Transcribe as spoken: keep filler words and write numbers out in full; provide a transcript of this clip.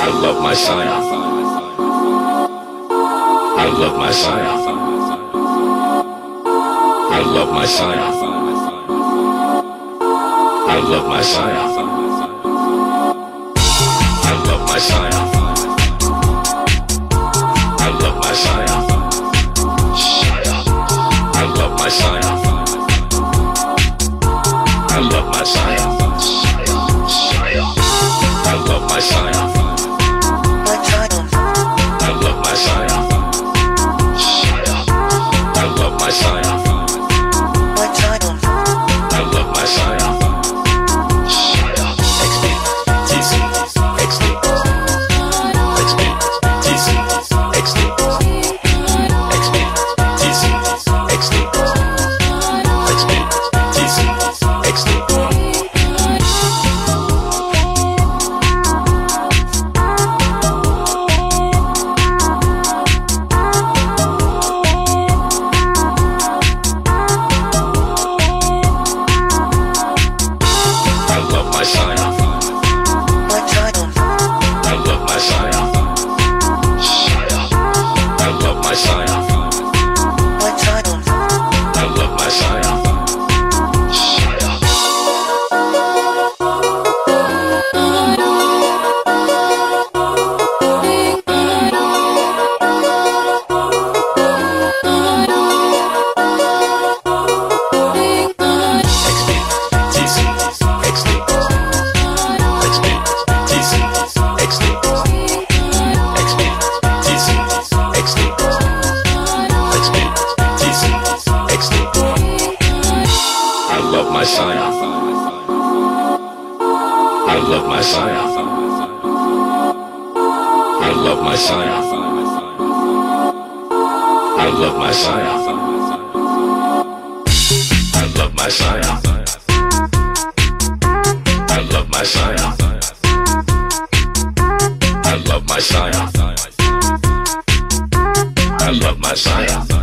I love my Scion. I love my Scion. I love my Scion. I love my Scion. I love my Scion. I love my Scion. I love my Scion. I love my Scion. I love my Scion. I love my Scion. I love my Scion. I love my Scion. X B, T C, X D. X B, T C, X D. X B, T C, X D. X B, T C, X D. I love my Scion. I love my Scion. I love my Scion. I love my Scion. X B, T C, X D. X B, T C, X D. X B, T C, X D. X B, T C, X D. I love my Scion. I love my Scion. I love my Scion. I love my Scion. I love my Scion. I love my Scion. I love my Scion. I love my Scion.